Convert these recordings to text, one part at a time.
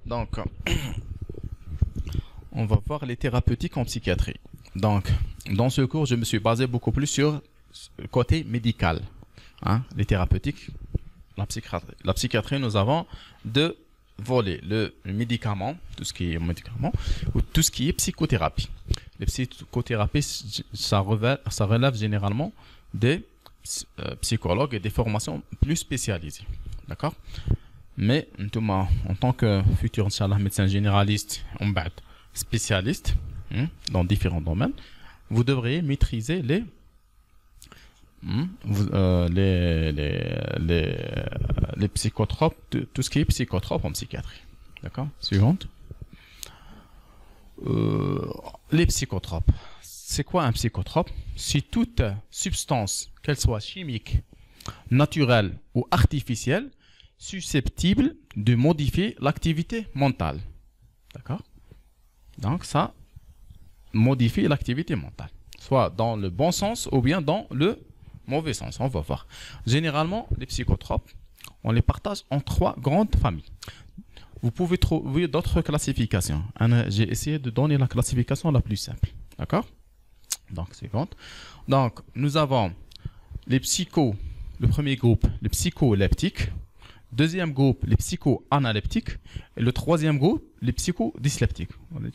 Donc, on va voir les thérapeutiques en psychiatrie. Donc, dans ce cours, je me suis basé beaucoup plus sur le côté médical. Hein, les thérapeutiques, la psychiatrie, nous avons deux volets. Le médicament, tout ce qui est médicament, ou tout ce qui est psychothérapie. Les psychothérapies, ça relève généralement des psychologues et des formations plus spécialisées. D'accord? Mais en tant que futur inchallah, médecin généraliste, spécialiste dans différents domaines, vous devriez maîtriser les psychotropes, tout ce qui est psychotrope en psychiatrie. D'accord? Suivante. Les psychotropes. C'est quoi un psychotrope? C'est toute substance, qu'elle soit chimique, naturelle ou artificielle, susceptible de modifier l'activité mentale. D'accord? Donc ça modifie l'activité mentale, soit dans le bon sens ou bien dans le mauvais sens. On va voir. Généralement, les psychotropes, on les partage en trois grandes familles. Vous pouvez trouver d'autres classifications. J'ai essayé de donner la classification la plus simple. D'accord? Donc, suivante. Donc, nous avons le premier groupe, les psycholeptiques. Deuxième groupe, les psychoanaleptiques. Et le troisième groupe, les psychodysleptiques.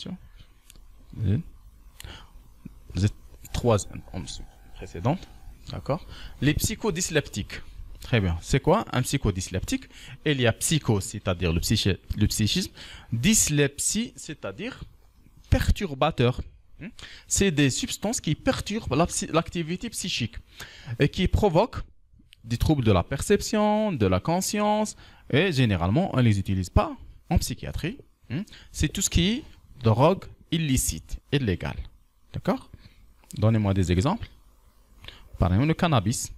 Vous êtes troisième précédente. D'accord? Les psychodysleptiques. Très bien. C'est quoi un psychodysleptique? Il y a psycho, c'est-à-dire le psychisme. Dyslepsie, c'est-à-dire perturbateur. C'est des substances qui perturbent l'activité psychique et qui provoquent des troubles de la perception, de la conscience, et généralement, on ne les utilise pas en psychiatrie. C'est tout ce qui est drogue illicite, illégale. D'accord? Donnez-moi des exemples. Par exemple, le cannabis,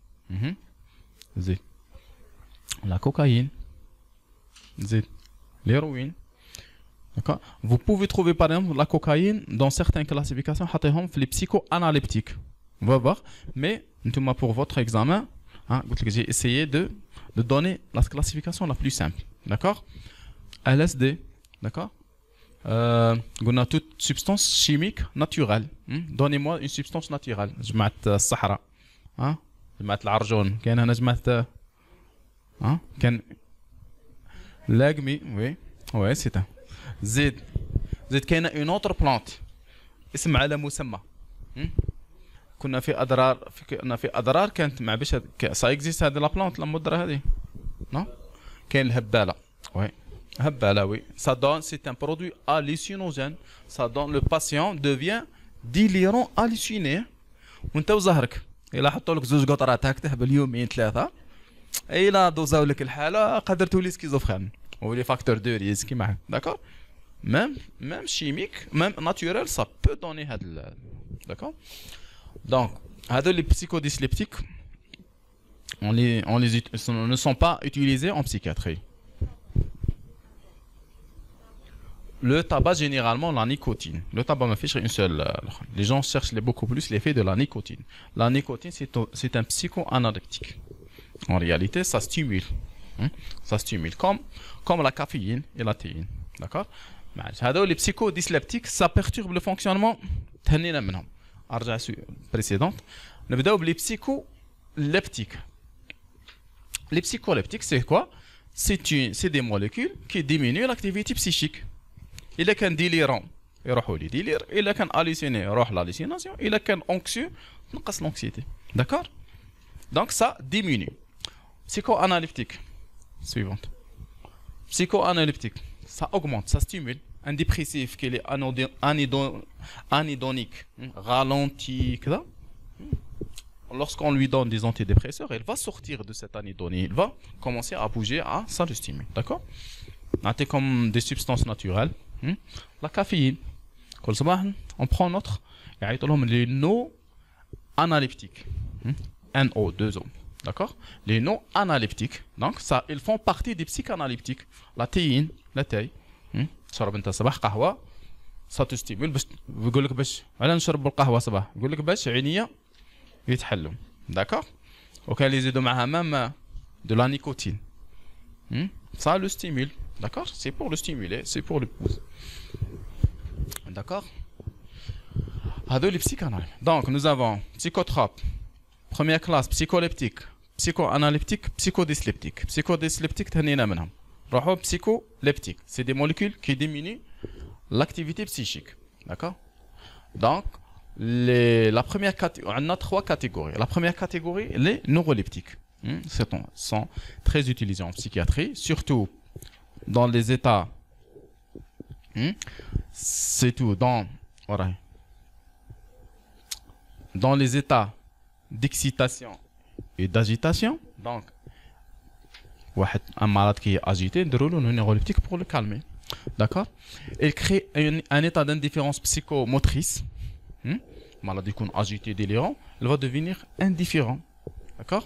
la cocaïne, l'héroïne. D'accord? Vous pouvez trouver par exemple la cocaïne dans certaines classifications, les psychoanaleptiques. On va voir. Mais pour votre examen, j'ai essayé de donner la classification la plus simple. D'accord? LSD. D'accord? On a toute substance chimique naturelle. Donnez-moi une substance naturelle. Je mets le Sahara. Je mets l'argent. L'agmi. Oui, c'est un. زيد كاينه une autre plante اسم على مسمى كنا في اضرار كانت مع باش سا اكزيست هذه لا بلانت لا مدره هذه نو كاين الهباله وي هباله وي ça donne c'est un produit hallucinogène ça donne le patient devient délirant halluciné وانت وزهرك الا حطوا لك زوج قطرات هكا تهبل يومين ثلاثه الا دوزاو لك الحاله قدر تولي سكيزوفرين ou les facteurs de risque qui marquent. D'accord? Même chimique, même naturel, ça peut donner. D'accord? Donc, les psychodysleptiques, ne sont pas utilisés en psychiatrie. Le tabac, généralement, la nicotine. Le tabac me fiche une seule. Les gens cherchent beaucoup plus l'effet de la nicotine. La nicotine, c'est un psychoanaleptique. En réalité, ça stimule. Ça stimule comme la caféine et la théine. D'accord? Les psychodysleptiques, ça perturbe le fonctionnement. Précédente. Les psycholeptiques. Les psycholeptiques, c'est quoi? C'est des molécules qui diminuent l'activité psychique. Il est qu'un délirant, il y a délire. Il est qu'un halluciné, il y a l'hallucination. Il est qu'un anxieux, il y a l'anxiété. D'accord? Donc ça diminue. Psychoanalytique. Suivante. Psychoanalytique, ça augmente, ça stimule. Un dépressif qui est anédonique, ralenti, lorsqu'on lui donne des antidépresseurs, il va sortir de cette anédonie, il va commencer à bouger, ça le stimule. D'accord? C'est comme des substances naturelles. La caféine, on prend notre, les no-analyptiques. NO, 2O. D'accord? Les non-analyptiques, donc ça, ils font partie des psychanalyptiques. La théine, la thaï. شرب انت صباح قهوه ça te stimule باش يقول لك باش على نشرب القهوه صباح يقول لك باش عينيا يتحلوا. D'accord? وكان اللي يزيدوا معها مام de la nicotine. Ça le stimule. D'accord? C'est pour le stimuler, c'est pour le pousser. D'accord? Les psychanalyses. Donc, nous avons psychotrope, première classe, psycholeptique, psychoanalyptique, psychodysleptique. Psychodysleptique, psycholeptique. C'est des molécules qui diminuent l'activité psychique. D'accord? Donc, la première catégorie, on a 3 catégories. La première catégorie, les neuroleptiques. Sont très utilisés en psychiatrie, surtout dans les états. C'est tout. Dans les états d'excitation et d'agitation. Donc, un malade qui est agité, de rouler un neuroleptique pour le calmer. D'accord? Il crée un état d'indifférence psychomotrice. Malade qui est agité, délirant, il va devenir indifférent. D'accord?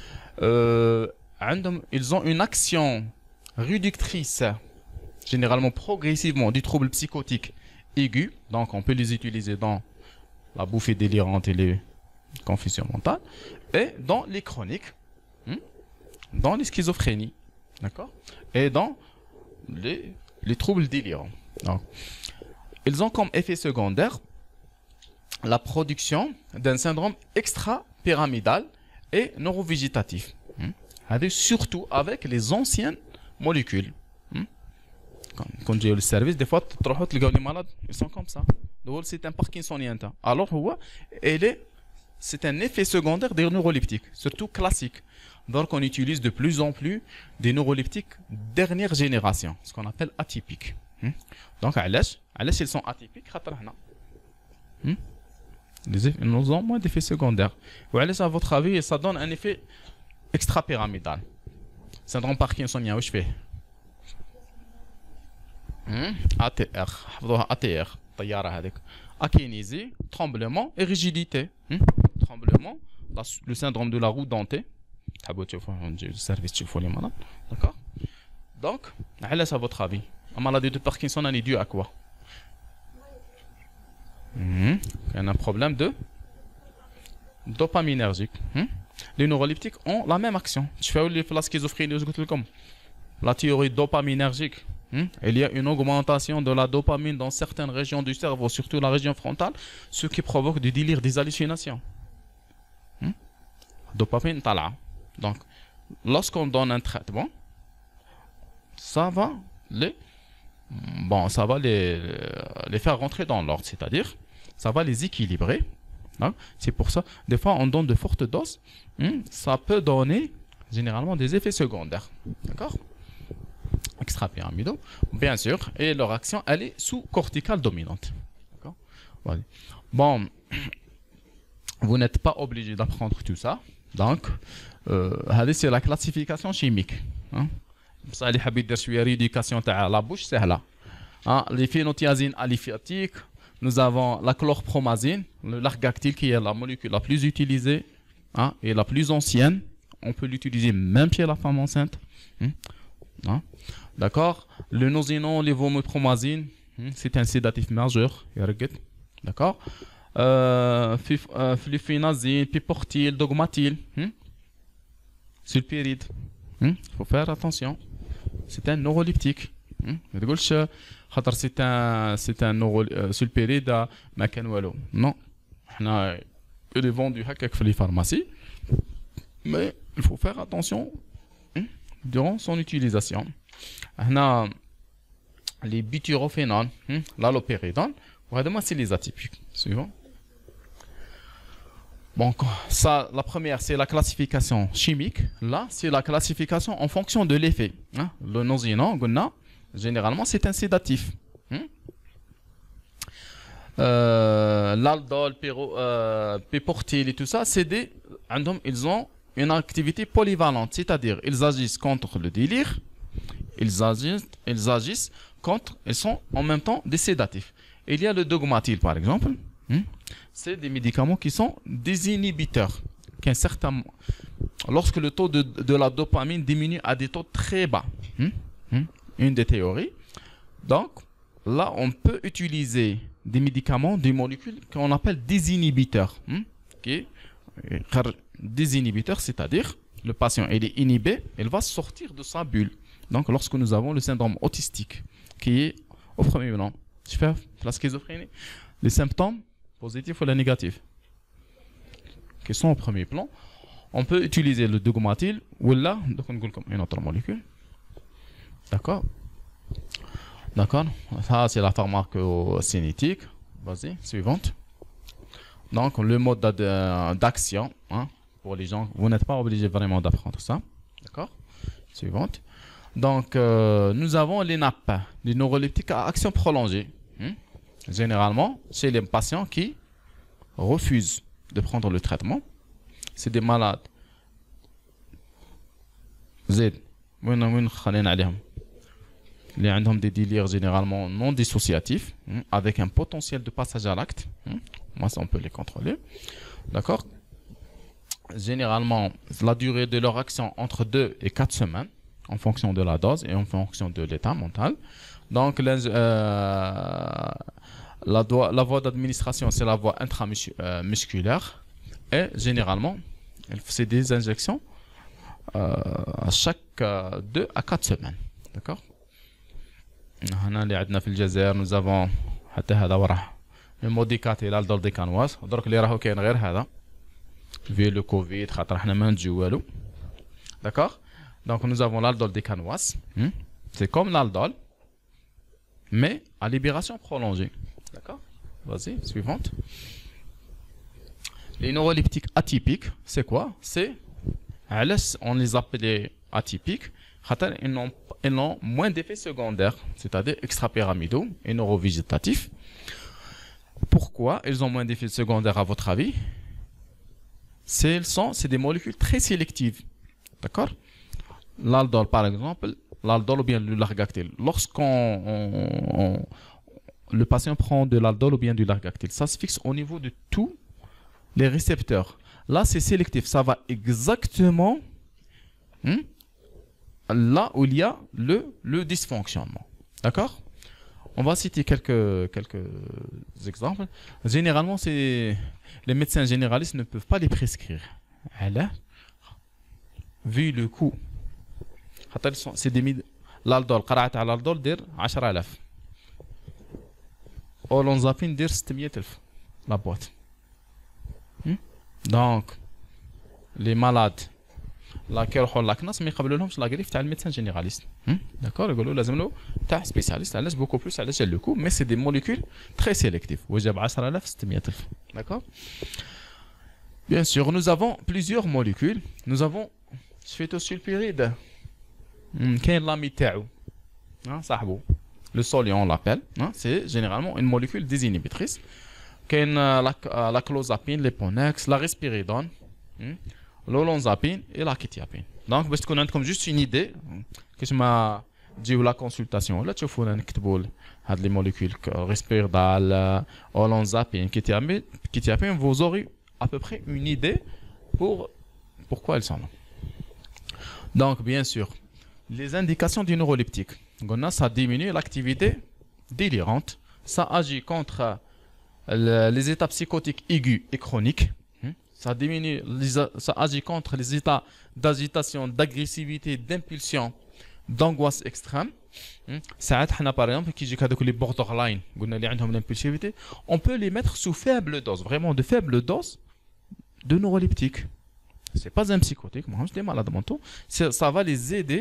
Ils ont une action réductrice, généralement progressivement, du trouble psychotique aigu. Donc, on peut les utiliser dans la bouffée délirante et les confusions mentales, et dans les chroniques, dans les schizophrénies, d'accord, et dans les troubles délirants. Donc, ils ont comme effet secondaire la production d'un syndrome extra-pyramidal et neurovégétatif. Surtout avec les anciennes molécules. Quand j'ai eu le service, des fois, les malades, ils sont comme ça. C'est un parkinsonien. Alors, c'est un effet secondaire des neuroleptiques, surtout classiques. Donc, on utilise de plus en plus des neuroleptiques dernière génération, ce qu'on appelle atypiques. Donc, ils sont atypiques. Ils ont moins d'effets secondaires. À votre avis, ça donne un effet extra-pyramidal. Syndrome parkinsonien, où je fais ATR. ATR. Akinésie, tremblement et rigidité. Tremblement, le syndrome de la roue dentée. Le service d'accord? Donc, à votre avis, la maladie de Parkinson est due à quoi? Il y a un problème de dopaminergique. Les neuroleptiques ont la même action. Je fais la schizophrénie, la théorie dopaminergique. Il y a une augmentation de la dopamine dans certaines régions du cerveau, surtout la région frontale, ce qui provoque du délire, des hallucinations. Dopamine tala. Donc, lorsqu'on donne un traitement, ça va les faire rentrer dans l'ordre, c'est-à-dire, ça va les équilibrer. C'est pour ça, des fois, on donne de fortes doses. Ça peut donner généralement des effets secondaires. D'accord? Extra-pyramidaux, bien sûr, et leur action, elle est sous-corticale dominante. D'accord? Voilà. Bon, vous n'êtes pas obligé d'apprendre tout ça. Donc, c'est la classification chimique. Ça, les habits de rééducation de la bouche, c'est là. Les phénothiazines aliphétiques, nous avons la chlorpromazine, l'argactyle qui est la molécule la plus utilisée et la plus ancienne. On peut l'utiliser même chez la femme enceinte. D'accord? Le nosinol, l'évomépromazine, c'est un sédatif majeur. D'accord? Fluphénazine, piportil, dogmatil, sulpiride. Il faut faire attention. C'est un neuroleptique. C'est un sulpiride ما كان والو. Non. Il est vendu dans les pharmacies. Mais il faut faire attention durant son utilisation. Les butyrophénols, l'alloperidol, c'est les atypiques. Suivant. Bon, ça, la première, c'est la classification chimique. Là, c'est la classification en fonction de l'effet. Le nosinol, généralement, c'est un sédatif. L'aldol, piportil et tout ça, c'est des... Ils ont une activité polyvalente, c'est-à-dire ils agissent contre le délire, ils agissent contre, ils sont en même temps des sédatifs. Il y a le dogmatil, par exemple. C'est des médicaments qui sont des inhibiteurs. Lorsque le taux de la dopamine diminue à des taux très bas. Une des théories. Donc, là, on peut utiliser des médicaments, des molécules qu'on appelle des inhibiteurs. Des inhibiteurs, c'est-à-dire, le patient il est inhibé, il va sortir de sa bulle. Donc, lorsque nous avons le syndrome autistique, qui est au premier plan, je fais la schizophrénie, les symptômes positifs ou les négatifs, qui sont au premier plan, on peut utiliser le dogmatil ou là, donc on dit comme une autre molécule. D'accord. D'accord. Ça, c'est la pharmacocinétique. Vas-y, suivante. Donc, le mode d'action, hein, pour les gens, vous n'êtes pas obligé vraiment d'apprendre ça. D'accord. Suivante. Donc, nous avons les NAP, les neuroleptiques à action prolongée. Généralement, chez les patients qui refusent de prendre le traitement, c'est des malades. Z. Les ont des délires généralement non dissociatifs, avec un potentiel de passage à l'acte. Moi, ça, on peut les contrôler. D'accord. Généralement, la durée de leur action entre 2 et 4 semaines, en fonction de la dose et en fonction de l'état mental. Donc, la voie d'administration, c'est la voie intramusculaire. Et généralement, c'est des injections à chaque 2 à 4 semaines. D'accord. Nous avons le Modicate et l'aldoldecanouaz. Donc, les raho kayen غير هذا. Vu le Covid, d'accord. Donc, nous avons l'aldoldecanouaz. C'est comme l'aldol, mais à libération prolongée. D'accord. Vas-y, suivante. Les neuroleptiques atypiques, c'est quoi? C'est, on les appelle atypiques, ils ont moins d'effets secondaires, c'est-à-dire extrapyramidaux et neurovégétatifs. Pourquoi ils ont moins d'effets secondaires à votre avis? C'est des molécules très sélectives. D'accord. L'aldol, par exemple, l'aldol ou bien le largactil. Lorsqu'on le patient prend de l'aldol ou bien du largactil, ça se fixe au niveau de tous les récepteurs. Là, c'est sélectif. Ça va exactement là où il y a le dysfonctionnement. D'accord. On va citer quelques exemples. Généralement, les médecins généralistes ne peuvent pas les prescrire. Vu le coût. C'est des l'aldol, قرعت على l'aldol دير 10000. Olanzapine دير 600000 la boîte. Donc les malades لا كيروحوا لاكناس ما يقبلوا لا غريف تاع الميدسان جينيراليست. داكور يقولوا لازم له تاع سبيسياليست علاش بوكو بلوس على جال لو كو مي سي دي موليكول تري سيليكتيف وجاب 10600,000. D'accord. Bien sûr, nous avons plusieurs molécules. Nous avons sphétosulfuride. كاين لامي تاعو صاحبو le solion on l'appelle. C'est généralement une molécule désinhibitrice. كاين la clozapine, l'éponex, la risperidone, l'olanzapine et la quetiapine. Donc باش تكون عندكم juste une idée كيش ما تجيو لا كونسلطاسيون ولا تشوفونا نكتبوا هاد لي موليكول risperidone, olanzapine, quetiapine, vous aurez à peu près une idée pourquoi elles sont là. Donc bien sûr, les indications du neuroleptique. Ça diminue l'activité délirante. Ça agit contre les états psychotiques aigus et chroniques. Ça agit contre les états d'agitation, d'agressivité, d'impulsion, d'angoisse extrême. Par exemple, qui j'ai les borderline, l'impulsivité, on peut les mettre sous faible dose, vraiment de faible dose de neuroleptique. C'est pas un psychotique, moi, je suis malade mentaux. Ça va les aider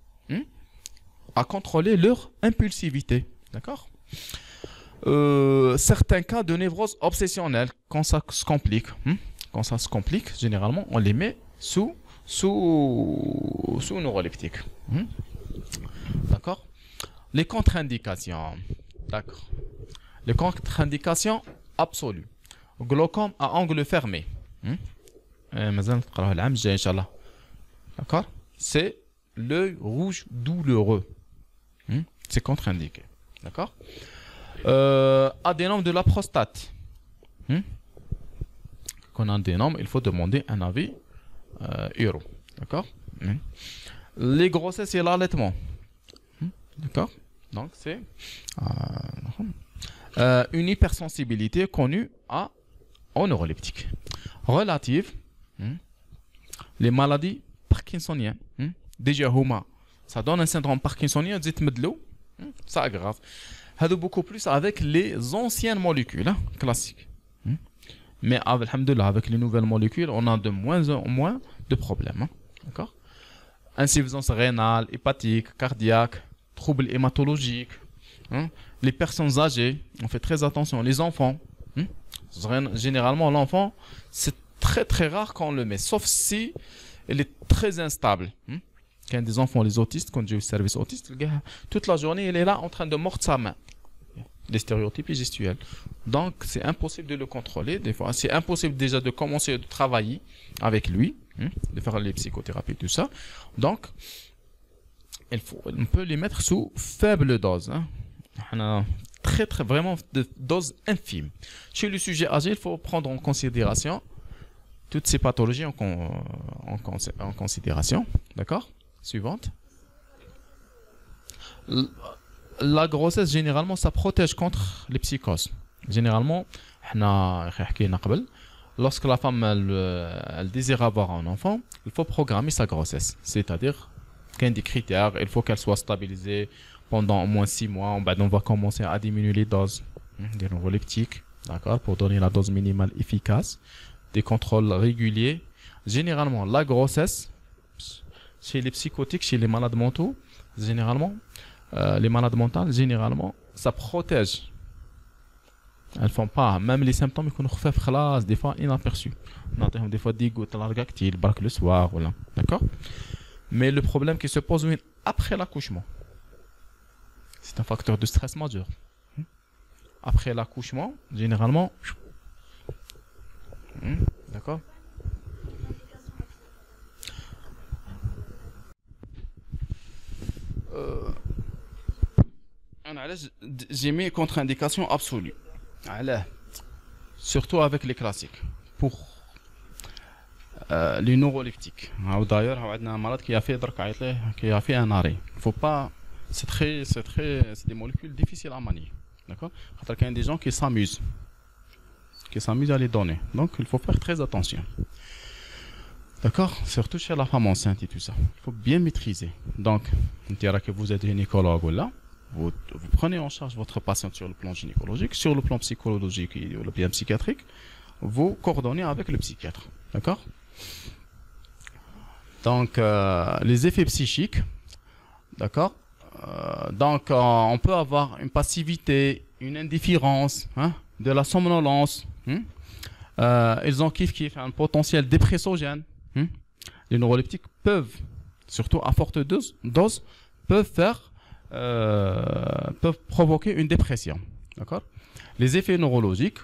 à contrôler leur impulsivité. D'accord. Certains cas de névrose obsessionnelle, quand ça se complique, généralement, on les met sous neuroleptique. D'accord. Les contre-indications. D'accord. Les contre-indications absolues. Glaucome à angle fermé. D'accord. C'est l'œil rouge douloureux. C'est contre-indiqué. D'accord. Adénome de la prostate. Quand on a un adénome, il faut demander un avis uro. D'accord. Les grossesses et l'allaitement. D'accord. Donc c'est une hypersensibilité connue aux neuroleptiques. Relative. Les maladies parkinsoniennes. Déjà huma Ça donne un syndrome parkinsonien, ça aggrave. Beaucoup plus avec les anciennes molécules classiques. Mais alhamdoulilah, avec les nouvelles molécules, on a de moins en moins de problèmes. D'accord? Insuffisance rénale, hépatique, cardiaque, troubles hématologiques. Les personnes âgées, on fait très attention. Les enfants, généralement l'enfant, c'est très très rare qu'on le met, sauf si il est très instable. Quand des enfants, les autistes, quand j'ai eu le service autiste, le gars, toute la journée, il est là en train de mordre sa main. Les stéréotypes gestuels. Donc, c'est impossible de le contrôler. Des fois, c'est impossible déjà de commencer de travailler avec lui, de faire les psychothérapies, tout ça. Donc, on peut les mettre sous faible dose. On a vraiment de doses infimes. Chez le sujet âgé, il faut prendre en considération toutes ces pathologies en considération. D'accord? Suivante. La grossesse, généralement, ça protège contre les psychoses. Généralement, lorsque la femme elle désire avoir un enfant, il faut programmer sa grossesse. C'est-à-dire qu'il y a des critères, il faut qu'elle soit stabilisée pendant au moins 6 mois. On va commencer à diminuer les doses des neuroleptiques, d'accord, pour donner la dose minimale efficace, des contrôles réguliers. Généralement, la grossesse, chez les psychotiques, chez les malades mentaux, généralement, les malades mentales, généralement, ça protège. Elles font pas, même les symptômes, ils connaissent des fois inaperçus. Des fois des gouttes largactiles, le soir, voilà. D'accord? Mais le problème qui se pose après l'accouchement, c'est un facteur de stress majeur. Après l'accouchement, généralement, d'accord? J'ai mis contre-indication absolue. Surtout avec les classiques. Pour les neuroleptiques. D'ailleurs, on a un malade qui a fait un arrêt. Faut pas. C'est des molécules difficiles à manier. D'accord? Il y a des gens qui s'amusent à les donner. Donc, il faut faire très attention. D'accord? Surtout chez la femme enceinte et tout ça. Il faut bien maîtriser. Donc, on dira que vous êtes gynécologue ou là. Vous prenez en charge votre patiente sur le plan gynécologique, sur le plan psychologique et le plan psychiatrique, vous coordonnez avec le psychiatre. D'accord? Donc, les effets psychiques, d'accord? Donc, on peut avoir une passivité, une indifférence, de la somnolence. Ils ont kiff un potentiel dépressogène. Les neuroleptiques peuvent, surtout à forte dose, peuvent provoquer une dépression. D'accord? Les effets neurologiques.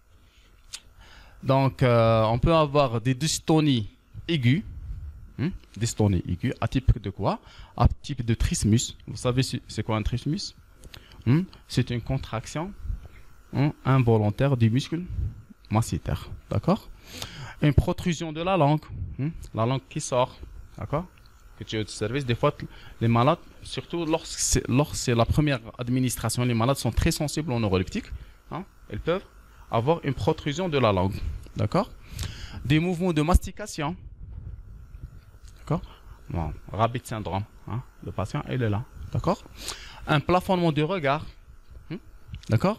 Donc, on peut avoir des dystonies aiguës. Dystonie aiguë, atypique de quoi? Atypique de trismus. Vous savez c'est quoi un trismus? C'est une contraction involontaire du muscle masséter. D'accord? Une protrusion de la langue. La langue qui sort. D'accord? Que tu as de service. Des fois, les malades, surtout lorsque c'est la première administration, les malades sont très sensibles aux neuroleptiques. Ils peuvent avoir une protrusion de la langue. D'accord? Des mouvements de mastication. D'accord? Bon, rabbit syndrome. Le patient, il est là. D'accord? Un plafonnement de regard. D'accord?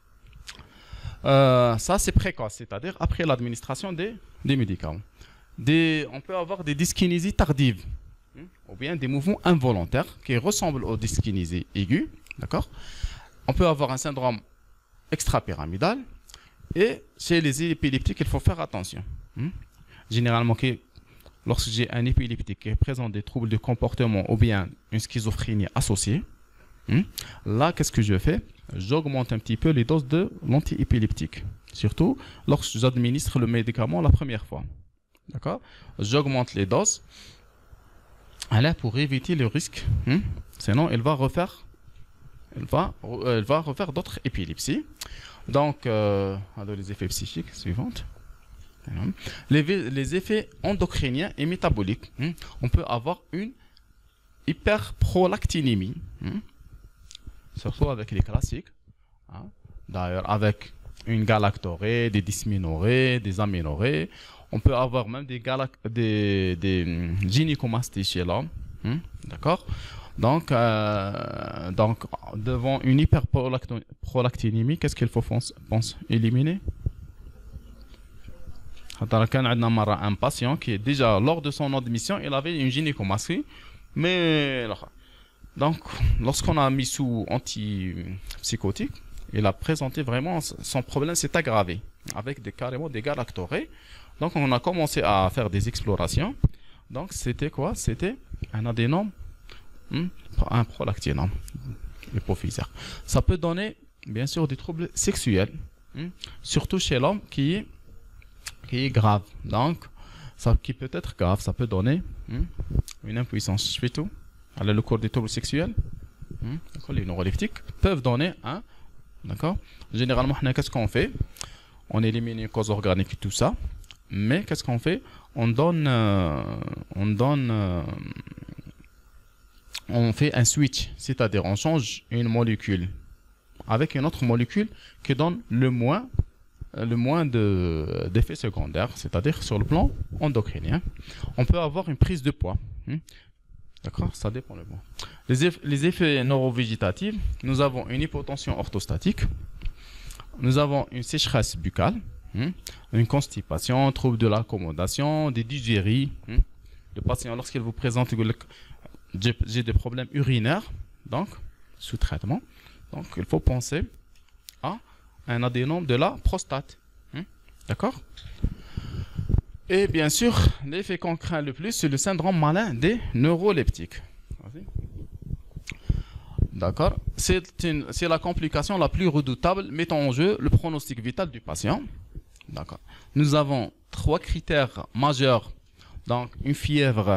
Ça, c'est précoce, c'est-à-dire après l'administration des médicaments. On peut avoir des dyskinésies tardives. Ou bien des mouvements involontaires qui ressemblent aux dyskinésies aiguës. D'accord? On peut avoir un syndrome extrapyramidal. Et chez les épileptiques, il faut faire attention. Généralement, lorsque j'ai un épileptique qui présente des troubles de comportement ou bien une schizophrénie associée, là, qu'est-ce que je fais? J'augmente un petit peu les doses de l'anti-épileptique. Surtout lorsque j'administre le médicament la première fois. D'accord? J'augmente les doses pour éviter le risque. Sinon, elle va refaire d'autres épilepsies. Donc, les effets psychiques suivantes. Les effets endocriniens et métaboliques. On peut avoir une hyperprolactinémie. Surtout avec les classiques. D'ailleurs, avec une galactorée, des dysménorrhées, des aménorrhées. On peut avoir même des gynécomasties chez l'homme. D'accord. Donc, devant une hyperprolactinémie, qu'est-ce qu'il faut pense éliminer? Un patient qui est déjà lors de son admission, il avait une gynécomastie, mais donc lorsqu'on a mis sous antipsychotique, il a présenté vraiment son problème s'est aggravé avec carrément des galactorées. Donc on a commencé à faire des explorations. Donc c'était quoi? C'était un adénome, un prolactinome hypophysaire. Ça peut donner bien sûr des troubles sexuels, surtout chez l'homme qui est grave. Donc ça qui peut être grave, ça peut donner une impuissance. Je fais tout. Alors le cours des troubles sexuels, les neuroleptiques peuvent donner un. D'accord. Généralement, qu'est-ce qu'on fait? On élimine les causes organiques et tout ça. Mais qu'est-ce qu'on fait? On fait un switch, c'est-à-dire on change une molécule avec une autre molécule qui donne le moins d'effets secondaires, c'est-à-dire sur le plan endocrinien. On peut avoir une prise de poids. D'accord, ça dépend le mot. Les effets neurovégétatifs, nous avons une hypotension orthostatique, nous avons une sécheresse buccale, une constipation, trouble de l'accommodation, des dysuries. Le patient, lorsqu'il vous présente j'ai des problèmes urinaires, donc sous traitement, donc il faut penser à un adénome de la prostate. D'accord? Et bien sûr, l'effet qu'on craint le plus, c'est le syndrome malin des neuroleptiques. D'accord? C'est la complication la plus redoutable mettant en jeu le pronostic vital du patient. D'accord. Nous avons 3 critères majeurs. Donc, une fièvre,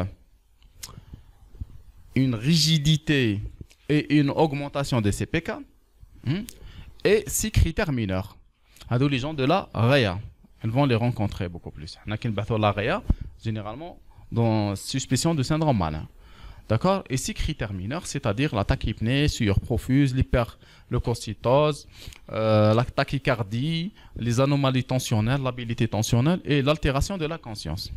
une rigidité et une augmentation des CPK. Et 6 critères mineurs. Adou les gens de la REA. Elles vont les rencontrer beaucoup plus. La REA, généralement, dans suspicion de syndrome malin. D'accord? Et 6 critères mineurs, c'est-à-dire la tachypnée, sueur profuse, l'hyperleucocytose, la tachycardie, les anomalies tensionnelles, l'habilité tensionnelle et l'altération de la conscience.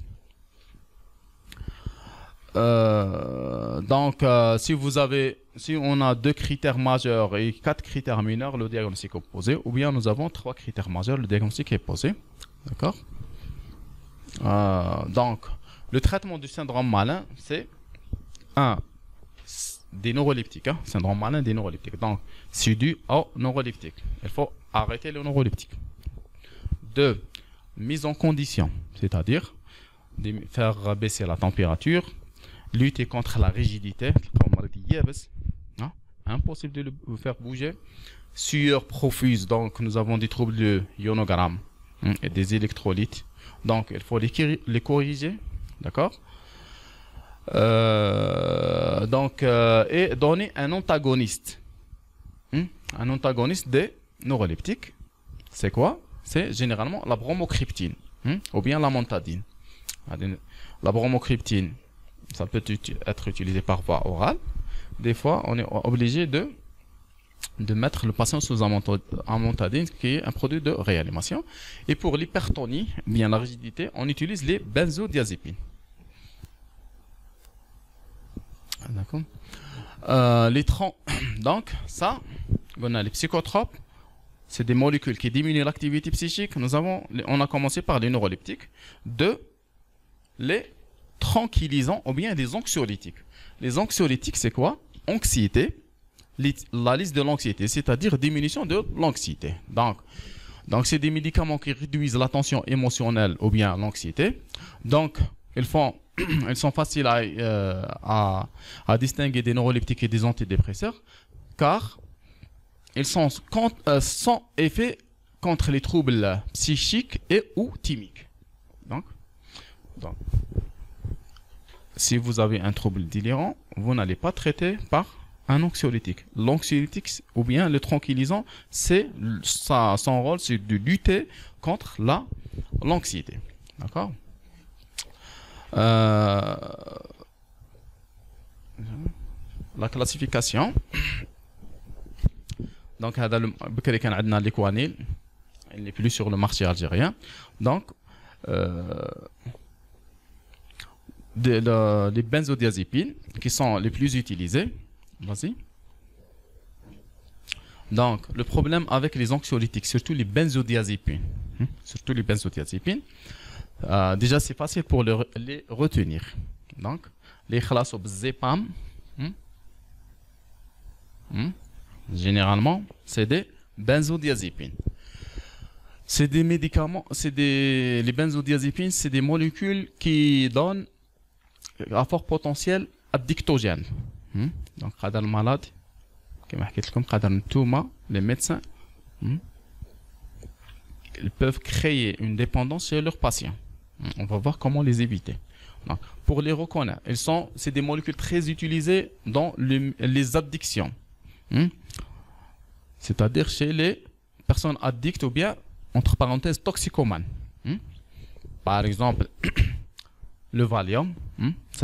Si on a 2 critères majeurs et 4 critères mineurs, le diagnostic est posé, ou bien nous avons 3 critères majeurs, le diagnostic est posé. D'accord? Donc, le traitement du syndrome malin, c'est des neuroleptiques, syndrome malin des neuroleptiques. Donc, c'est dû aux neuroleptiques. Il faut arrêter les neuroleptiques. 2. Mise en condition, c'est-à-dire faire baisser la température, lutter contre la rigidité, impossible de le faire bouger. Sueur profuse, donc nous avons des troubles de ionogramme et des électrolytes. Donc, il faut les corriger, d'accord? Et donner un antagoniste. Un antagoniste des neuroleptiques. C'est quoi? C'est généralement la bromocriptine ou bien la montadine. La bromocriptine, ça peut être utilisé par voie orale. Des fois, on est obligé de mettre le patient sous amantadine, qui est un produit de réanimation. Et pour l'hypertonie, bien la rigidité, on utilise les benzodiazépines. D'accord. Donc, ça, on a les psychotropes. C'est des molécules qui diminuent l'activité psychique. On a commencé par les neuroleptiques. 2, les tranquillisants ou bien des anxiolytiques. Les anxiolytiques, c'est quoi? Anxiété. La liste de l'anxiété, c'est-à-dire diminution de l'anxiété. Donc, c'est des médicaments qui réduisent la tension émotionnelle ou bien l'anxiété. Donc, ils sont faciles à distinguer des neuroleptiques et des antidépresseurs, car ils sont sans effet contre les troubles psychiques et ou thymiques. Donc, si vous avez un trouble délirant, vous n'allez pas traiter par un anxiolytique. L'anxiolytique ou bien le tranquillisant, son rôle, c'est de lutter contre l'anxiété. D'accord? La classification. Donc, l'Equanil, il n'est plus sur le marché algérien. Donc, les benzodiazépines qui sont les plus utilisées. Vas-y. Donc, le problème avec les anxiolytiques, surtout les benzodiazépines, déjà c'est facile pour les retenir. Donc, les chlasobzépam, généralement, c'est des benzodiazépines. C'est des médicaments, les benzodiazépines, c'est des molécules qui donnent à fort potentiel addictogène. Donc, le malade, les médecins, ils peuvent créer une dépendance chez leurs patients. On va voir comment les éviter. Donc, pour les reconnaître, c'est des molécules très utilisées dans les addictions. C'est-à-dire chez les personnes addictes ou bien, entre parenthèses, toxicomanes. Par exemple, le Valium, c'est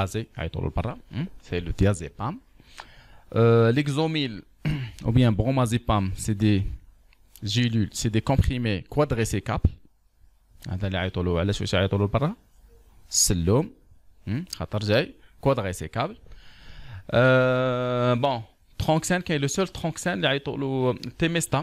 le diazépam. L'exomil ou bien bromazépam, c'est des gélules, c'est des comprimés quadricyclables. هذا اللي يعيطوا علاش واش يعيطوا للبرا السلوم خاطر جاي quadricyclable. Bon, Tranxène qui est le seul Tranxène اللي يعيطوا له Temesta.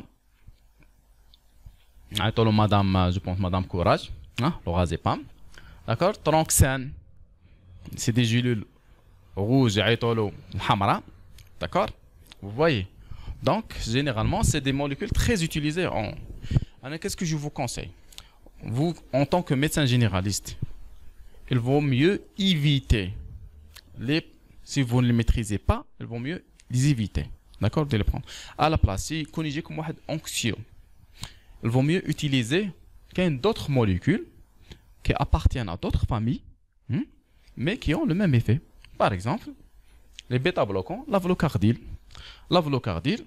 يعيطوا له madame, je pense madame Courage, l'orazépam. D'accord, Tranxène, c'est des gélules rouges يعيطوا له الحمراء. D'accord, vous voyez. Donc généralement c'est des molécules très utilisées. Alors qu'est-ce que je vous conseille? Vous, en tant que médecin généraliste, il vaut mieux éviter si vous ne les maîtrisez pas, il vaut mieux les éviter. D'accord, de les prendre. À la place, si vous connaissez comme un anxieux, il vaut mieux utiliser d'autres molécules qui appartiennent à d'autres familles, mais qui ont le même effet. Par exemple, les bêta-bloquants, l'avlocardil. L'avlocardil,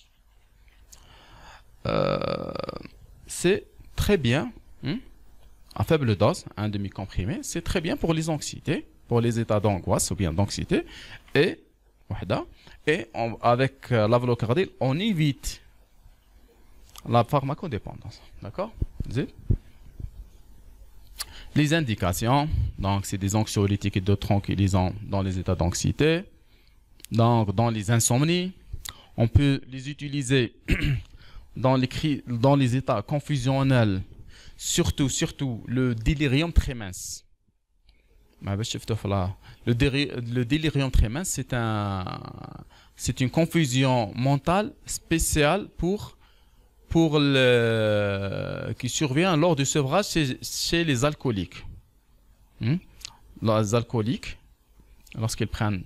c'est très bien. À faible dose, un demi-comprimé, c'est très bien pour les anxiétés, pour les états d'angoisse ou bien d'anxiété. Et avec l'avlocardil, on évite la pharmacodépendance. D'accord? Les indications, donc c'est des anxiolytiques et d'autres tranquillisants dans les états d'anxiété, donc dans les insomnies. On peut les utiliser dans les états confusionnels. Surtout le délirium tremens. Le délirium tremens, c'est une confusion mentale spéciale qui survient lors du sevrage chez les alcooliques. Les alcooliques, lorsqu'ils prennent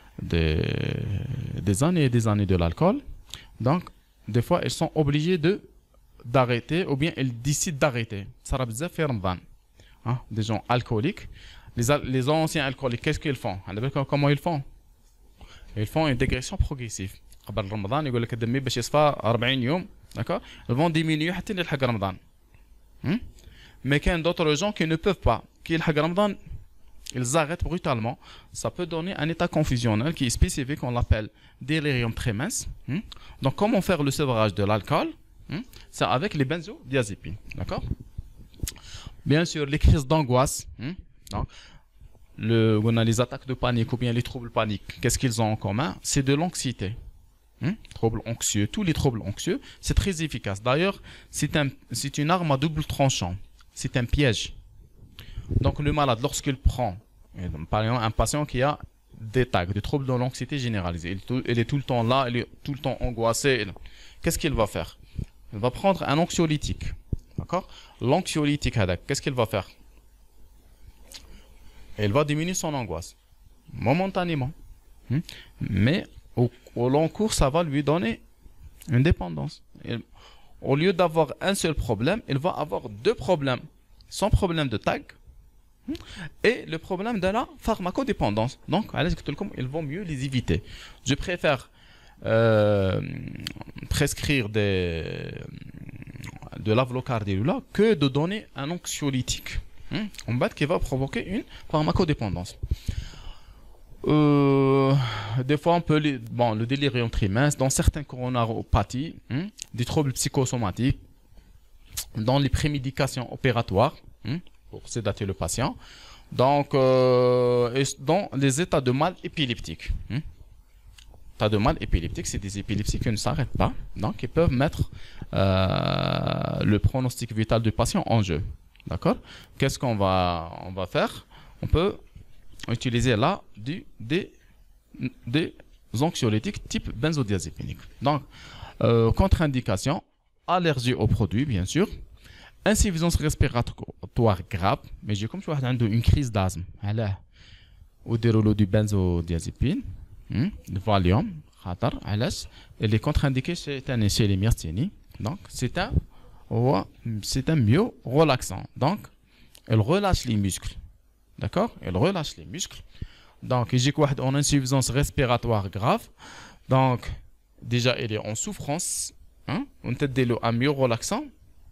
des années et des années de l'alcool, donc des fois ils sont obligés d'arrêter ou bien ils décident d'arrêter. Ça va bizarre faire Ramadan. Des gens alcooliques. Les anciens alcooliques, qu'est-ce qu'ils font? Comment ils font? Ils font une dégression progressive. قبل رمضان يقول لك الدمي باش يصفى 40 يوم. D'accord? Ils vont diminuer حتى يلحق رمضان. Mais il y a d'autres gens qui ne peuvent pas. Qui يلحق رمضان, ils arrêtent brutalement. Ça peut donner un état confusionnel qui est spécifique, on l'appelle délirium tremens. Donc comment faire le sevrage de l'alcool? C'est avec les benzodiazépines, d'accord? Bien sûr, les crises d'angoisse, on a les attaques de panique ou bien les troubles paniques. Qu'est-ce qu'ils ont en commun? C'est de l'anxiété. Troubles anxieux, tous les troubles anxieux, c'est très efficace. D'ailleurs, c'est une arme à double tranchant. C'est un piège. Donc le malade, lorsqu'il prend, par exemple, un patient qui a des tags, des troubles de l'anxiété généralisée, il est tout le temps là, il est tout le temps angoissé. Qu'est-ce qu'il va faire? Il va prendre un anxiolytique. D'accord? L'anxiolytique, qu'est-ce qu'il va faire? Il va diminuer son angoisse. Momentanément. Mais au long cours, ça va lui donner une dépendance. Au lieu d'avoir un seul problème, il va avoir deux problèmes. Son problème de tag et le problème de la pharmacodépendance. Donc, il vaut mieux les éviter. Je préfère prescrire de l'avlocardil que de donner un anxiolytique qui va provoquer une pharmacodépendance. Des fois, on peut le délirium tremens dans certaines coronariopathies, des troubles psychosomatiques, dans les prémédications opératoires pour sédater le patient. Donc, et dans les états de mal épileptique. État de mal épileptique, c'est des épilepsies qui ne s'arrêtent pas, donc ils peuvent mettre le pronostic vital du patient en jeu. D'accord? Qu'est-ce qu'on va faire? On peut utiliser là des anxiolytiques type benzodiazépinique. Donc, contre-indication, allergie aux produits, bien sûr, insuffisance respiratoire grave, mais j'ai comme tu vois une crise d'asthme. Ou des rouleaux du benzodiazépine, le Valium, khatar, et les contre-indiqués chez les myasthénies. Donc, c'est un mieux relaxant. Donc, elle relâche les muscles. D'accord? Elle relâche les muscles. Donc, j'ai quoi en insuffisance respiratoire grave. Donc, déjà, elle est en souffrance. On tête de l'eau un mieux relaxant.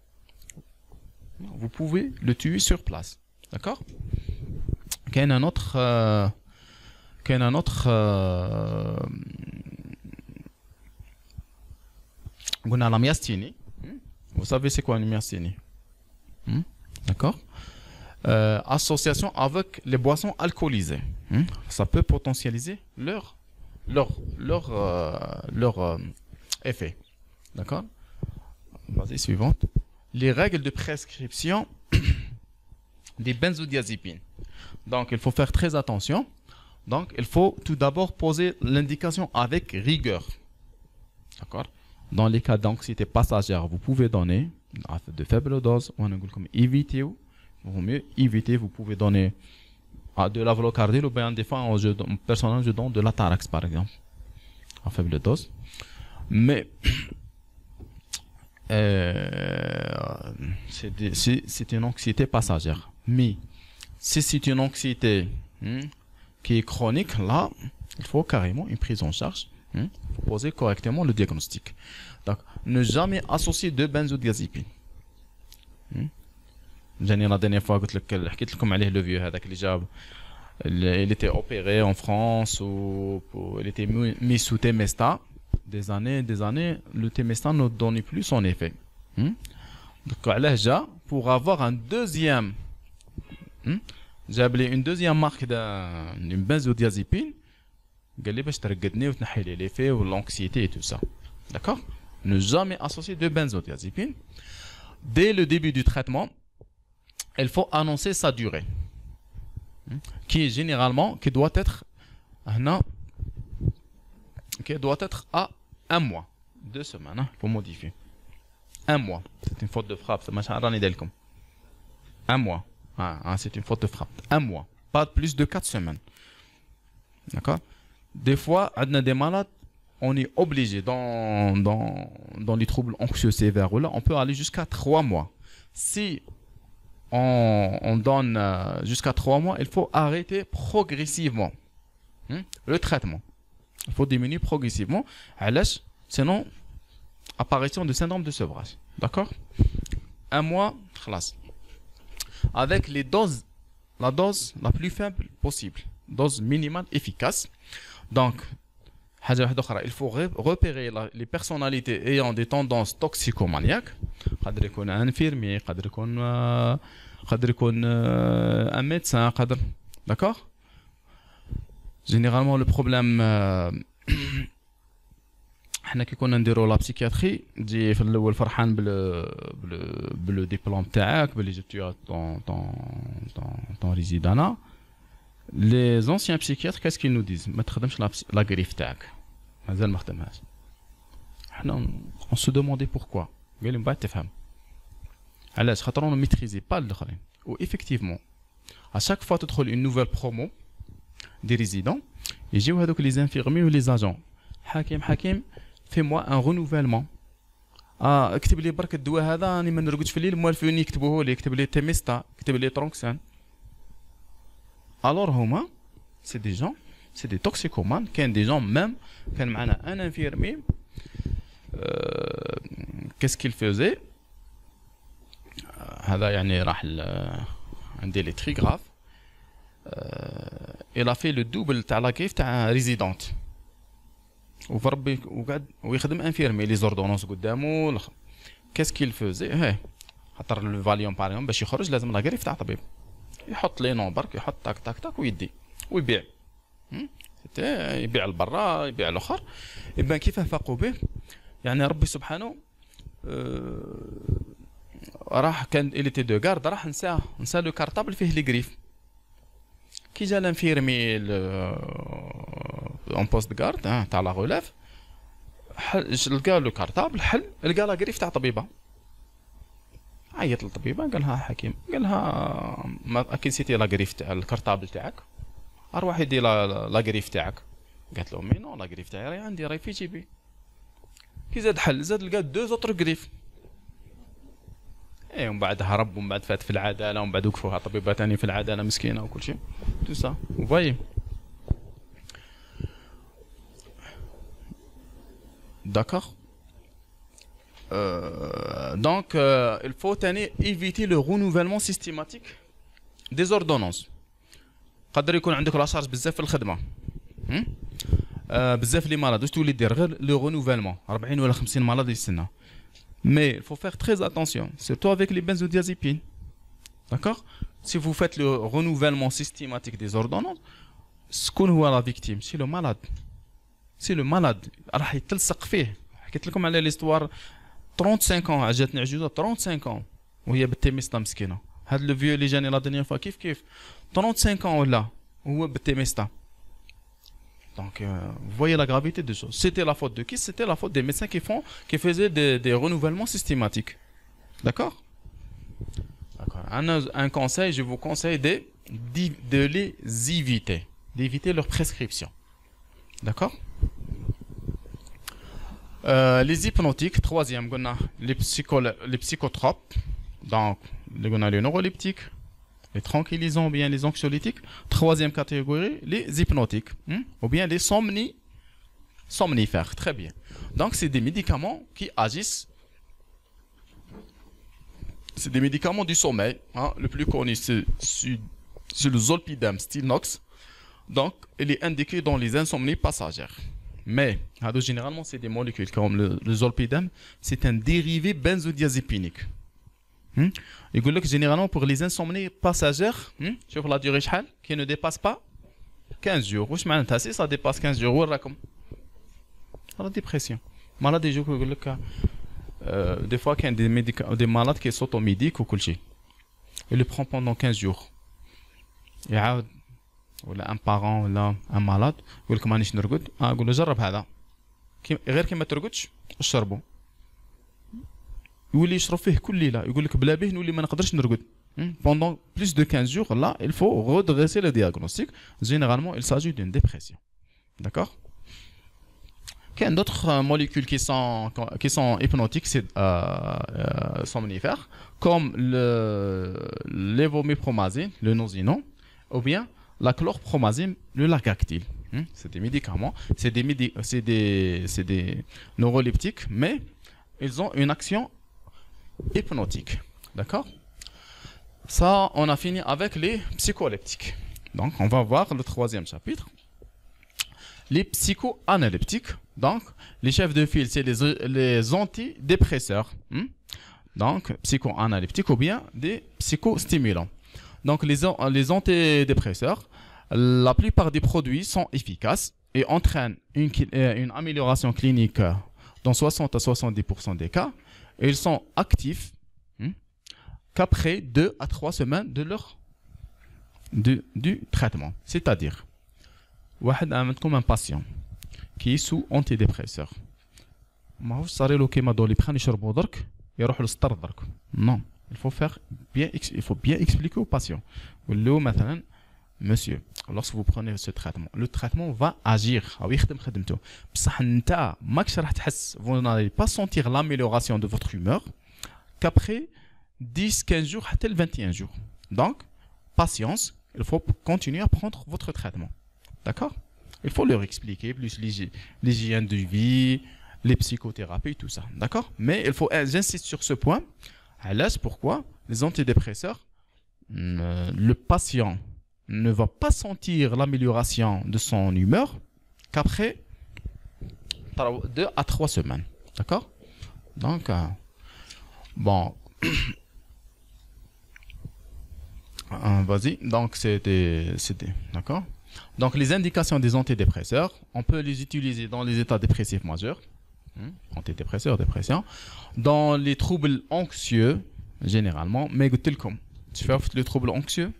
Vous pouvez le tuer sur place. D'accord? Il y a un autre. On a la myasthénie. Vous savez c'est quoi une myasthénie? D'accord? Association avec les boissons alcoolisées. Ça peut potentialiser leur effet. D'accord? Vas-y, suivante. Les règles de prescription des benzodiazépines. Donc, il faut faire très attention. Donc, il faut tout d'abord poser l'indication avec rigueur. D'accord? Dans les cas d'anxiété passagère, vous pouvez donner de faibles doses. On a comme éviter. Vaut mieux éviter. Vous pouvez donner de la volocardine ou bien des fois, personnellement, je donne de la Tarax, par exemple, en faible dose. Mais c'est une anxiété passagère. Mais si c'est une anxiété qui est chronique, là, il faut carrément une prise en charge. Il faut poser correctement le diagnostic. Donc, ne jamais associer de benzodiazépine. J'ai la dernière fois حكيت لكم عليه le vieux هذاك اللي جاب il était opéré en France ou il était mis sous Temesta des années le Temesta ne donnait plus son effet. Donc علاه جا pour avoir un deuxième j'ai appelé une deuxième marque d'une benzodiazépine قال لي باش ترقدني وتنحي لي l'effet ou l'anxiété et tout ça. D'accord? Ne jamais associer de benzodiazépine. Dès le début du traitement, il faut annoncer sa durée, qui est généralement, qui doit être à 1 mois, 2 semaines, il faut modifier. 1 mois, c'est une faute de frappe, c'est machin rani delkom. 1 mois, c'est une faute de frappe. 1 mois, pas plus de 4 semaines. D'accord? Des fois, des malades, on est obligé dans les troubles anxieux sévères, là, on peut aller jusqu'à 3 mois. Si on donne jusqu'à 3 mois, il faut arrêter progressivement le traitement. Il faut diminuer progressivement. Sinon, apparition de syndrome de sevrage. D'accord? 1 mois, classe. Avec la dose la plus faible possible. Dose minimale efficace. Donc, il faut repérer les personnalités ayant des tendances toxicomaniaques. قادر يكون un infirmier, قادر يكون un médecin, d'accord? Généralement le problème حنا كي كنا نديرو لا بسيكياتري تجي في الاول فرحان بلو ديبلوم تاعك بلي جبتي طون ريزيدانا. Les anciens psychiatres, qu'est-ce qu'ils nous disent? ما تخدمش la griffe تاعك. مازال ما خدمهاش. حنا on se demandait pourquoi. قال لي من بعد تفهم. علاش؟ خاطر on ne maîtrisait pas الاخرين. و effectivement à chaque fois تدخل une nouvelle promo des résidents يجيو هذوك les infirmiers ou les agents. حكيم fais-moi un renouvellement. اكتب لي برك الدواء هذا راني ما نرقدش في الليل موالف يكتبوه لي يكتب لي تيميستا يكتب لي ترونكسان. Alors هما c'est des gens, c'est des toxicomanes, كاين des gens même كان معنا un infirmier qu'est-ce qu'il faisait هذا يعني راح un délai très grave il a fait le double تاع لا كيف تاع ريزيدونت وفربي وقعد ويخدم انفيرمي لي زوردونونس قدامه qu'est-ce qu'il faisait خاطر الفاليوم باغ باش يخرج لازم لا كريف تاع طبيب يحط لي نومبر يحط تاك تاك تاك ويدي ويبيع. يبيع لبرا يبيع الاخر. اذا كيف فاقوا به؟ يعني ربي سبحانه راح كان الي تي دو غارد راح نسى لو كارطابل فيه لي غريف. كي جا لانفيرمي اون بوست غارد تاع لا غولاف لقى لو كارطابل حل لقى لا غريف تاع طبيبه. عيط للطبيبه قال لها حكيم قال لها ما اكيد نسيتي لا غريف تاع الكارطابل تاعك اروح يدي لا غريف تاعك. قالت له مي نو لا غريف تاعي راهي عندي راهي في جيبي. كي زاد حل زاد لقى دو زوتر غريف. ومن بعد هرب ومن بعد فات في العداله ومن بعد وقفوها طبيبه ثاني في العداله مسكينه وكل شيء تو سا فوايي. داكوغ. Donc il faut éviter le renouvellement systématique des ordonnances. قدر يكون عندك لاشارج بزاف في الخدمه بزاف لي مرض واش تولي دير غير لو رونوفيلمون 40 ولا 50 مرض يستنى. Mais il faut faire très attention, surtout avec les benzodiazépines. D'accord? Si vous faites le renouvellement systématique des ordonnances, ce qu'on voit la victime, c'est le malade. C'est le malade. راح يتلصق فيه. حكيت لكم على l'histoire 35 ans جاتني عجوزه 35 ans وهي بالتيميستا مسكينه. هاد لو فيو اللي جاني لا دنيا فوا كيف 35 ans ولا هو بالتيميستا. Donc, vous voyez la gravité des choses. C'était la faute de qui? C'était la faute des médecins qui faisaient des renouvellements systématiques. D'accord? D'accord. Un conseil, je vous conseille de les éviter, d'éviter leurs prescriptions. D'accord? Les hypnotiques, troisième, les psychotropes, donc les neuroleptiques, les tranquillisants ou bien les anxiolytiques. Troisième catégorie, les hypnotiques ou bien les somnifères. Très bien. Donc, c'est des médicaments qui agissent. C'est des médicaments du sommeil. Le plus connu, c'est le zolpidem Stilnox. Donc, il est indiqué dans les insomnies passagères. Mais, généralement, c'est des molécules comme le zolpidem. C'est un dérivé benzodiazépinique. يقول لك généralement pour les insomnies passagères شوف la durée شحال qui ne dépasse pas 15 jours. واش معناتها سي ça dépasse 15 jours وين راكم la dépression malade يجوك يقول لك des fois كاين des malades qui s'automédiquent وكل شيء il le prend pendant 15 jours يعاود ولا un parent ولا un malade يقول لك مانيش نرقد اقول له جرب هذا غير كي ما ترقدش اشربوا يولي يشرب فيه كل ليله يقول لك بلا به نولي ما نقدرش نرقد. Pendant plus de 15 jours là il faut redresser le diagnostic. Généralement il s'agit d'une dépression. D'accord? Il y a d'autres molécules qui sont hypnotiques, c'est somnifères, comme l'évomipromazine, le Nosino, ou bien la chlorpromazine, le Lagactyle. C'est des médicaments, c'est des neuroleptiques, mais ils ont une action hypnotique. D'accord? Ça, on a fini avec les psycholeptiques. Donc, on va voir le troisième chapitre. Les psychoanaleptiques. Donc, les chefs de file, c'est les antidépresseurs. Donc, psychoanaleptiques ou bien des psychostimulants. Donc, les antidépresseurs, la plupart des produits sont efficaces et entraînent une amélioration clinique dans 60 à 70% des cas. Et ils sont actifs qu'après 2 à 3 semaines du traitement. C'est-à-dire, واحد عندكم un patient qui est sous antidépresseur. ماهوش صاري له كيما دوليبران يشربوا درك يروح للسطر درك. Non, il faut bien expliquer au patient. ولو مثلا monsieur, lorsque vous prenez ce traitement, le traitement va agir. او يخدم خدمته. بصح انت ماكش راح تحس, vous n'allez pas sentir l'amélioration de votre humeur qu'après 10-15 jours حتى 21 jours. Donc, patience, il faut continuer à prendre votre traitement. D'accord? Il faut leur expliquer plus l'hygiène de vie, les psychothérapies, tout ça. D'accord? Mais il faut, j'insiste sur ce point. Hélas, pourquoi? Les antidépresseurs, le patient ne va pas sentir l'amélioration de son humeur qu'après 2 à 3 semaines. D'accord? Donc, bon. Vas-y. Donc, d'accord. Donc, les indications des antidépresseurs, on peut les utiliser dans les états dépressifs majeurs, antidépresseurs, dépression, dans les troubles anxieux, généralement, mais comme tu fais les troubles anxieux,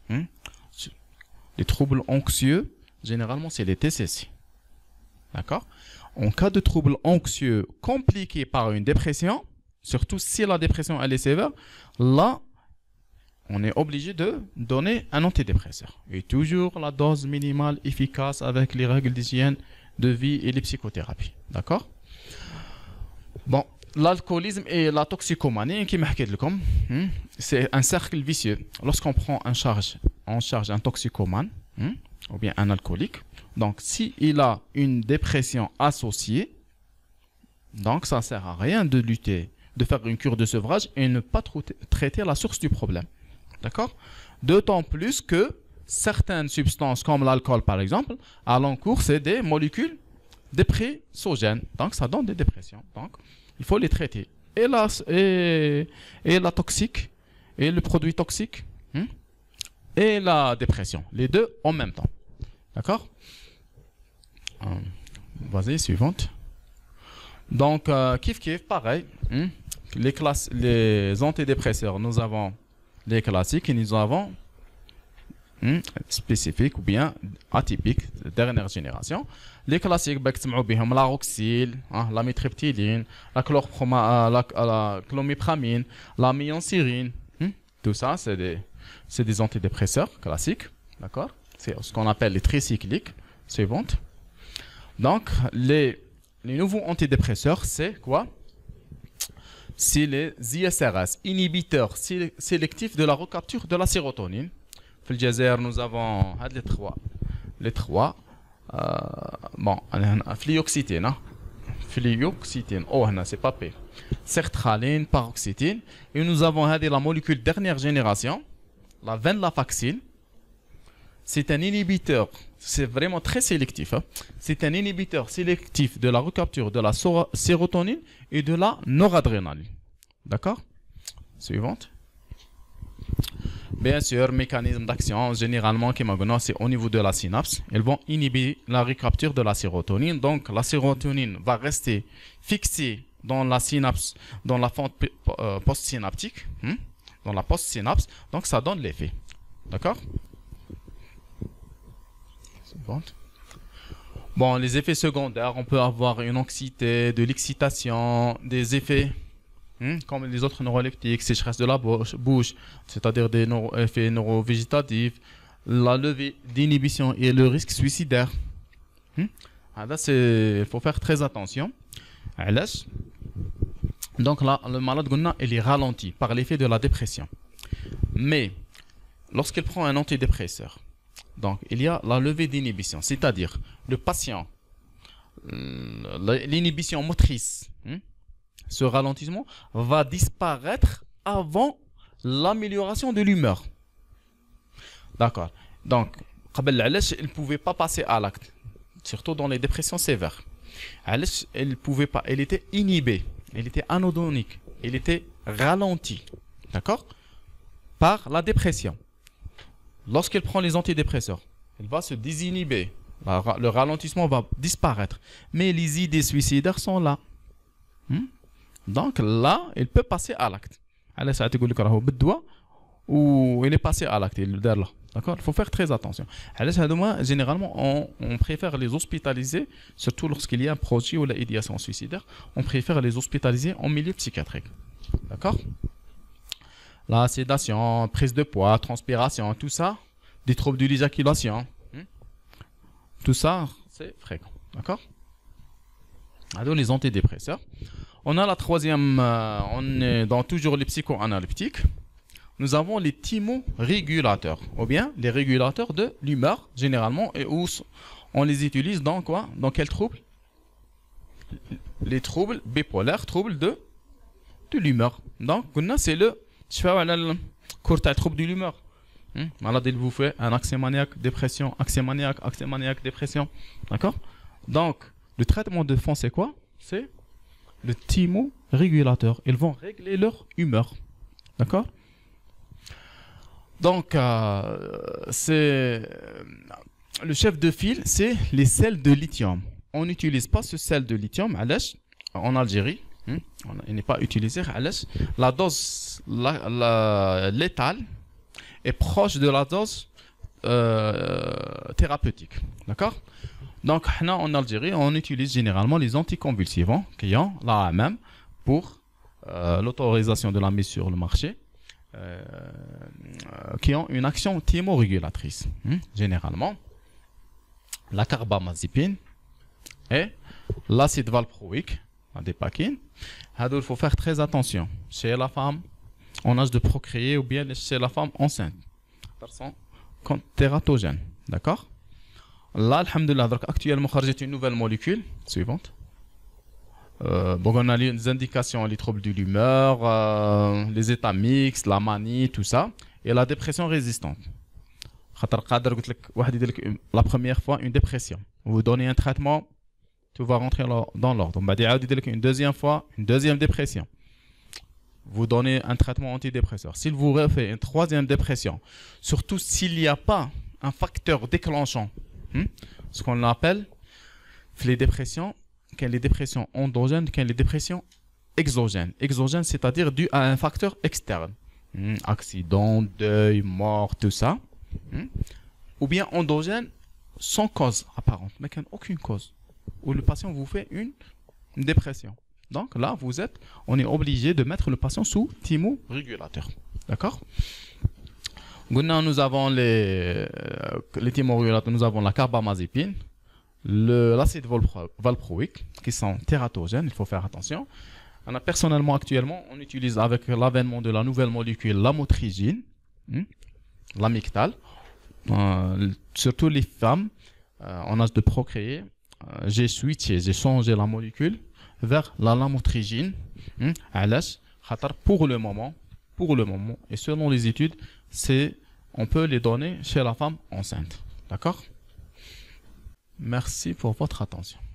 les troubles anxieux, généralement, c'est les TCC. D'accord? En cas de troubles anxieux compliqués par une dépression, surtout si la dépression elle est sévère, là, on est obligé de donner un antidépresseur. Et toujours la dose minimale efficace avec les règles d'hygiène de vie et les psychothérapies. D'accord? Bon, l'alcoolisme et la toxicomanie, c'est un cercle vicieux. Lorsqu'on prend en charge un toxicomane, ou bien un alcoolique, donc s'il a une dépression associée, donc ça ne sert à rien de lutter, de faire une cure de sevrage et ne pas traiter la source du problème. D'accord? D'autant plus que certaines substances comme l'alcool par exemple, à l'encours, c'est des molécules dépressogènes. Donc ça donne des dépressions. Donc il faut les traiter. Et la toxique, et le produit toxique, et la dépression. Les deux en même temps. D'accord? Vas-y, suivante. Donc, kiff, pareil. Les antidépresseurs, nous avons les classiques et nous avons spécifiques ou bien atypiques, dernière génération. Les classiques, la roxyl, la métryptyline, la chlomipramine, la myocyrine. Tout ça, c'est des antidépresseurs classiques. D'accord? C'est ce qu'on appelle les tricycliques. Suivante. Donc, les nouveaux antidépresseurs, c'est quoi? C'est les ISRS, inhibiteurs sélectifs de la recapture de la sérotonine. Dans le Jazer, nous avons les trois. Bon, fluoxétine. Oh, c'est pas P. Sertraline, paroxétine. Et nous avons la molécule dernière génération, la venlafaxine. C'est un inhibiteur, c'est vraiment très sélectif. C'est un inhibiteur sélectif de la recapture de la sérotonine et de la noradrénaline. D'accord? Suivante. Bien sûr, mécanisme d'action, généralement, c'est au niveau de la synapse. Elles vont inhiber la recapture de la sérotonine. Donc, la sérotonine va rester fixée dans la synapse, dans la fente postsynaptique, dans la postsynapse. Donc, ça donne l'effet. D'accord? Bon, les effets secondaires, on peut avoir une anxiété, de l'excitation, des effets comme les autres neuroleptiques, sécheresse de la bouche, c'est-à-dire des effets neurovégétatifs, la levée d'inhibition et le risque suicidaire. Là, il faut faire très attention. Donc là, le malade, il est ralenti par l'effet de la dépression. Mais, lorsqu'il prend un antidépresseur, donc, il y a la levée d'inhibition, c'est-à-dire le patient, l'inhibition motrice, ce ralentissement va disparaître avant l'amélioration de l'humeur. D'accord. Donc, il ne pouvait pas passer à l'acte, surtout dans les dépressions sévères. Il ne pouvait pas, il était inhibé, il était anodonique, il était ralenti, d'accord, par la dépression. Lorsqu'il prend les antidépresseurs, il va se désinhiber. Le ralentissement va disparaître. Mais les idées suicidaires sont là. Donc là, il peut passer à l'acte. Ou il est passé à l'acte. D'accord? Il faut faire très attention. Généralement, on préfère les hospitaliser, surtout lorsqu'il y a un projet ou l'idéation suicidaire, on préfère les hospitaliser en milieu psychiatrique. D'accord? La sédation, prise de poids, transpiration, tout ça, des troubles de l'éjaculation, tout ça, c'est fréquent. D'accord? Alors, les antidépresseurs. On a la troisième, on est dans toujours les psychoanalytiques. Nous avons les thymorégulateurs, ou bien les régulateurs de l'humeur, généralement, et où on les utilise dans quoi? Dans quels troubles? Les troubles bipolaires, troubles de l'humeur. Donc, c'est le court trouble de l'humeur. Malade, il vous fait un accès maniaque, dépression, accès maniaque, dépression. D'accord? Donc, le traitement de fond, c'est quoi? C'est le thymorégulateur. Ils vont régler leur humeur. D'accord? Donc, c'est le chef de file, c'est les sels de lithium. On n'utilise pas ce sel de lithium en Algérie. Il n'est pas utilisé. La dose létale est proche de la dose thérapeutique. D'accord? Donc, en Algérie, on utilise généralement les anticonvulsivants qui ont l'AMM pour l'autorisation de la mise sur le marché, qui ont une action thymorégulatrice. Généralement, la carbamazépine et l'acide valproïque, la dépakine. Il faut faire très attention chez la femme en âge de procréer ou bien chez la femme enceinte. Ils sont tératogènes. D'accord? Là, alhamdoulilah, actuellement, il y a une nouvelle molécule suivante. On a les indications, les troubles de l'humeur, les états mixtes, la manie, tout ça, et la dépression résistante. La première fois, une dépression. Vous donnez un traitement, tout va rentrer dans l'ordre. Une deuxième fois, une deuxième dépression. Vous donnez un traitement antidépresseur. S'il vous refait une troisième dépression, surtout s'il n'y a pas un facteur déclenchant, ce qu'on appelle les dépressions, les dépressions endogènes, les dépressions exogènes. Exogènes, c'est-à-dire dû à un facteur externe. Accident, deuil, mort, tout ça. Ou bien endogène sans cause apparente, mais aucune cause. Où le patient vous fait une dépression. Donc là, on est obligé de mettre le patient sous thymorégulateur. D'accord? Nous avons les thymorégulateurs, nous avons la carbamazépine, l'acide valproïque, qui sont tératogènes, il faut faire attention. Personnellement, actuellement, on utilise avec l'avènement de la nouvelle molécule lamotrigine, l'amygdale, surtout les femmes en âge de procréer. J'ai changé la molécule vers la lamotrigine, pour le moment, et selon les études, on peut les donner chez la femme enceinte. D'accord? Merci pour votre attention.